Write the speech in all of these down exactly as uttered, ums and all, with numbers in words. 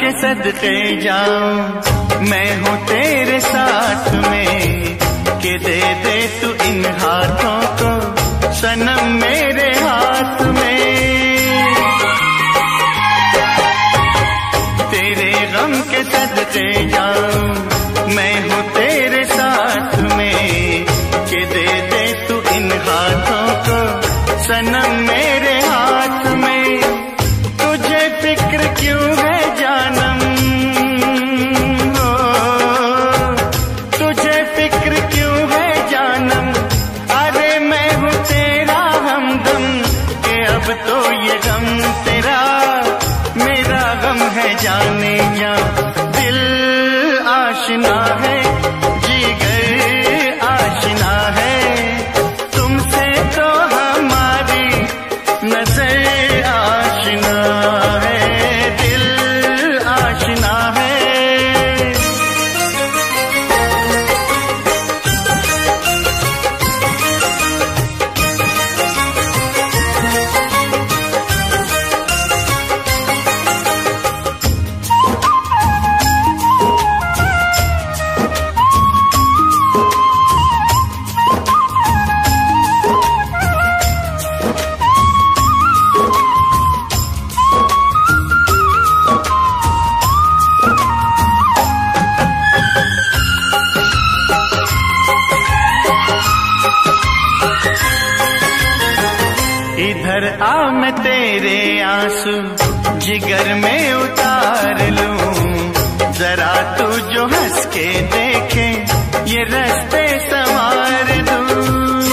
के सदके जाऊं मैं हूँ तेरे साथ में, कि दे दे तू इन हाथों को सनम मेरे हाथ में। तेरे गम के सदके जाऊं मैं हूँ तेरे साथ में, कि दे दे तू इन हाथों को सनम मेरे हाथ में। तुझे फिक्र क्यों है जानम, हो तुझे फिक्र क्यों है जानम, अरे मैं हूँ तेरा हमदम, कि अब तो ये गम तेरा मेरा गम है जाने जा। दिल आशना है जिगर आशना है, तुमसे तो हमारी नजर आशना है, दिल आशना है। इधर आ मैं तेरे आंसू जिगर में उतार लूं, जरा तू जो हंस के देखे ये रास्ते संवार दूं।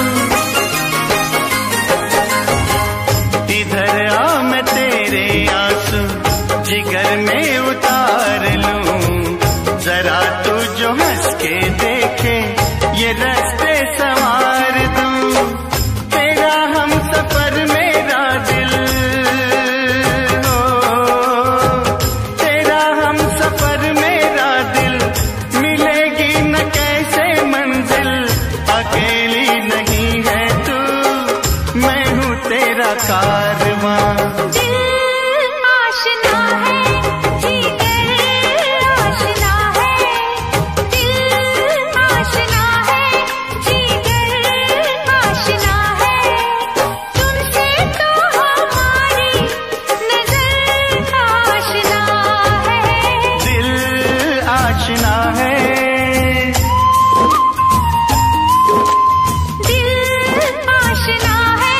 इधर आ मैं तेरे आंसू जिगर में उतार लूं, जरा तू जो हंस के देखे ये रास्ते संवार दूं। तेरा हम सफर मेरा दिल, हो तेरा हम सफर मेरा दिल, मिलेगी न कैसे मंजिल, अकेली नहीं है तू मैं हूँ तेरा कारवां। आशना है दिल आशना है,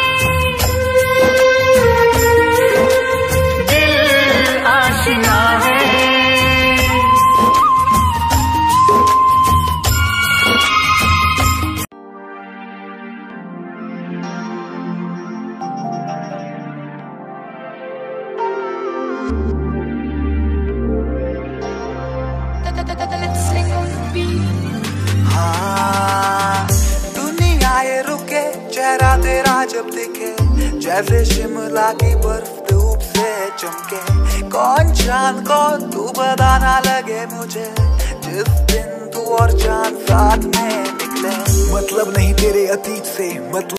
दिल आशना है। हाँ, दुनिया ये रुके चेहरा तेरा जब दिखे, जैसे शिमला की बर्फ धूप से चमके। कौन चांद को तू बताना लगे मुझे, जिस दिन तू और चांद साथ में निकले। मतलब नहीं तेरे अतीत से मतलब